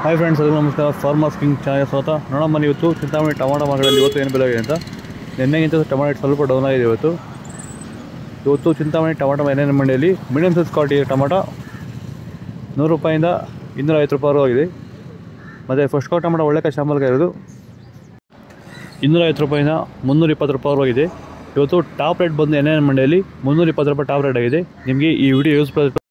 Hi friends, ಅದಕ್ಕೆ ನಮಸ್ಕಾರ. Farmers king channel ಸ್ವಾಗತ. ನೋಡೋಣ ಇವತ್ತು ಚಿಂತಾಮಣಿ ಟೊಮಾಟೊ ಮಾರ್ಕೆಟಲ್ಲಿ ಇವತ್ತು ಏನು ಬೆಲೆ ಆಗಿದೆ ಅಂತ. ನಿನ್ನೆಗಿಂತ ಟೊಮಾಟೊ ಸ್ವಲ್ಪ ಡೌನ್ ಆಗಿದೆ. ಇವತ್ತು ಚಿಂತಾಮಣಿ ಟೊಮಾಟೊ ಎಣ್ಣೆ ಮಂಡಿಯಲ್ಲಿ ಮೀಡಿಯಮ್ ಸೈಜ್ ಕ್ವಾಲಿಟಿ ಟೊಮಾಟೊ 100 ರೂಪಾಯಿಂದ 250 ರೂಪಾಯಿ ಆಗಿದೆ. ಮತ್ತು ಫಸ್ಟ್ ಕ್ವಾಲಿಟಿ ಟೊಮಾಟೊ ಒಳ್ಳೆ ಶಾಂಬಲ್ಗೆ ಇರೋದು 250 ರೂಪಾಯಿಂದ 320 ರೂಪಾಯಿ ಆಗಿದೆ. ಇವತ್ತು ಟಾಪ್ ರೇಟ್ ಬಂದು ಎಣ್ಣೆ ಮಂಡಿಯಲ್ಲಿ 320 ರೂಪಾಯಿ ಟಾಪ್ ರೇಟ್ ಆಗಿದೆ. ನಿಮಗೆ ಈ ವಿಡಿಯೋ ಯೂಸ್